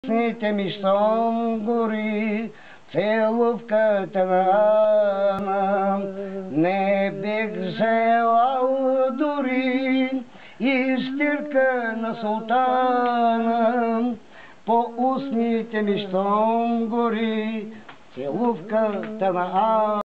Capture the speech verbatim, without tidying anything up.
Устните ми щом гори, целувката на Ана, не бих желал дори изтирка на султана. По устните ми щом гори, целувката на Ана.